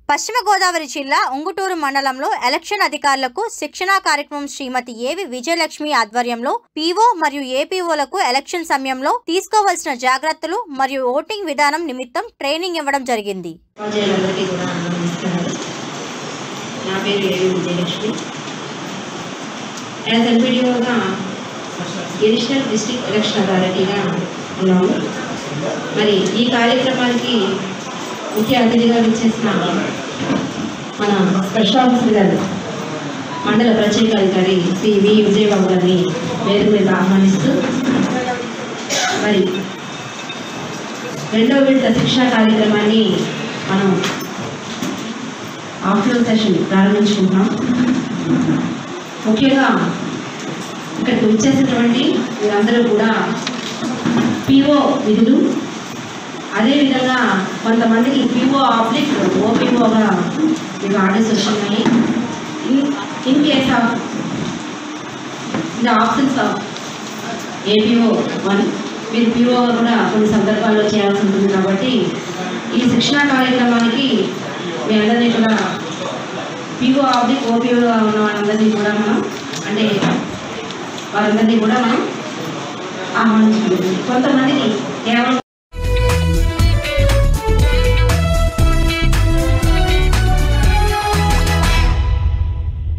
పశ్చిమ గోదావరి జిల్లా ఉంగుటూరు మండలంలో ఎలక్షన్ అధికారులకు శిక్షణా కార్యక్రమం శ్రీమతి ఏవి విజయలక్ష్మి ఆధ్వర్యంలో పీఓ మరియు ఏపీఓలకు ఎలక్షన్ సమయంలో తీసుకోవాల్సిన జాగ్రత్తలు మరియు ఓటింగ్ విధానం నిమిత్తం ట్రైనింగ్ ఇవ్వడం జరిగింది. మరి ఈ కార్యక్రమానికి ముఖ్య అతిథిగా విచ్చేసిన మన స్పెషల్ ఆఫీసర్ గారు మండల ప్రత్యేక అధికారి శ్రీ వి విజయబాబు గారిని వేదిక మీద ఆహ్వానిస్తూ మరి రెండవ విడత శిక్షణ కార్యక్రమాన్ని మనం ఆఫ్టర్నూన్ సెషన్ ప్రారంభించుకుంటున్నాం. ముఖ్యంగా ఇక్కడికి వచ్చేసినటువంటి మీరందరూ కూడా పీఓ విధులు, అదేవిధంగా కొంతమందికి పీఓ ఆబ్లిక్ ఓపీఓగా మీకు ఆర్డర్స్ వస్తున్నాయి. In case of the options of APO 1 మీరు పీఓగా కూడా కొన్ని సందర్భాల్లో చేయాల్సి ఉంటుంది. కాబట్టి ఈ శిక్షణా కార్యక్రమానికి మీ అందరినీ కూడా పీఓ ఆబ్లిక్ ఓపీఓగా ఉన్న వాళ్ళందరినీ కూడా మనం అంటే వారందరినీ కూడా మనం ఆహ్వానించుకుంటుంది. కొంతమందికి కేవలం